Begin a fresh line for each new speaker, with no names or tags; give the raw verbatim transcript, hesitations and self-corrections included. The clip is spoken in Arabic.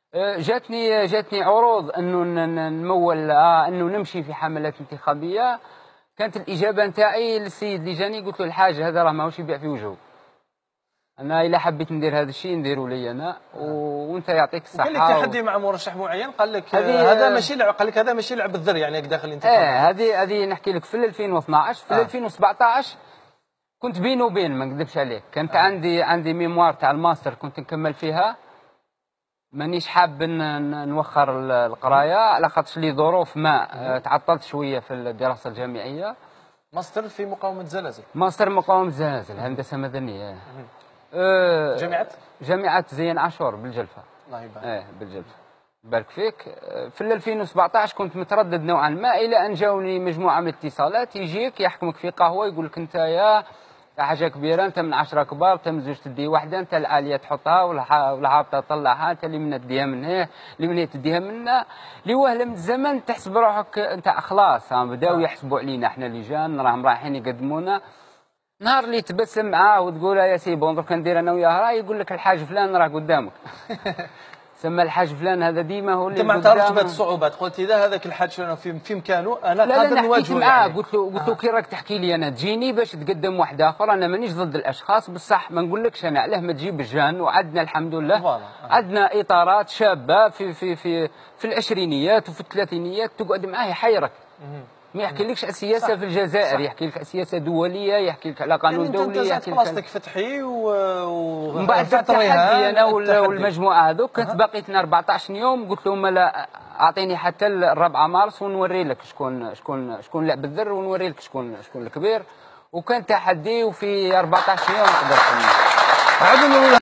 جاتني جاتني عروض انه نمول آه انه نمشي في حملات انتخابيه. كانت الاجابه نتاعي للسيد اللي جاني، قلت له الحاج هذا راه ماهوش يبيع في وجهه، انا الا حبيت ندير هذا الشيء نديروا لي انا وانت يعطيك الصحه.
قال لك تحدي مع مرشح معين، قال لك هذا ماشي لعب، قال لك هذا ماشي لعب الذر يعني داخل الانتخابات.
اه هذه هذه نحكي لك في ألفين واثناش في آه. ألفين وسبعطاش كنت بيني وبين، ما نكذبش عليك، كانت آه. عندي عندي ميموار تاع الماستر كنت نكمل فيها، مانيش حاب نوخر القرايه على خاطرش لي ظروف ما تعطلت شويه في الدراسه الجامعيه.
ماستر في مقاومه الزلازل.
ماستر مقاومه الزلازل، هندسه مدنيه.
أه جامعه
جامعه زين عاشور بالجلفه.
الله يبارك.
اه بالجلفه. بارك فيك. في ألفين وسبعطاش كنت متردد نوعا ما، الى ان جاوني مجموعه من الاتصالات، يجيك يحكمك في قهوه يقول لك انت يا حاجه كبيره، انت من عشره كبار، انت من زوج تدي واحده، انت العاليه تحطها والهابطه تطلعها، انت اللي منها تديها من هنا، اللي من هنا تديها منا. لوهله من الزمن تحسب روحك انت خلاص، بداو يحسبوا علينا احنا لجان راهم رايحين يقدمونا. نهار اللي تبسم معاه وتقول يا سي بون درك ندير انا وياه راي، يقول لك الحاج فلان راه قدامك. سمى الحاج فلان هذا ديما هو اللي
انت ما اعترفتش بهذه الصعوبات، قلت اذا هذاك الحاج في في مكانه انا قادر نواجهه.
لا لا معاه، قلت له قلت له كي راك تحكي لي انا تجيني باش تقدم واحد اخر، انا مانيش ضد الاشخاص بصح ما نقولكش انا علاه ما تجيب الجان، وعندنا الحمد لله عندنا اطارات شابه في في في في العشرينيات وفي الثلاثينيات تقعد معاه يحيرك. ما يحكيلكش على السياسه في الجزائر، يحكي لك على سياسه دوليه، يحكي لك على قانون
يعني
دولي،
يحكي لك بلاصتك فتحي و
ومن بعد التحدي انا والمجموعه هذوك كنت باقي لنا أربعطاش يوم، قلت لهم لا اعطيني حتى الرابعة مارس ونوري لك شكون شكون شكون لعب الذر، ونوري لك شكون شكون الكبير. وكان تحدي، وفي أربعطاش يوم قدرت.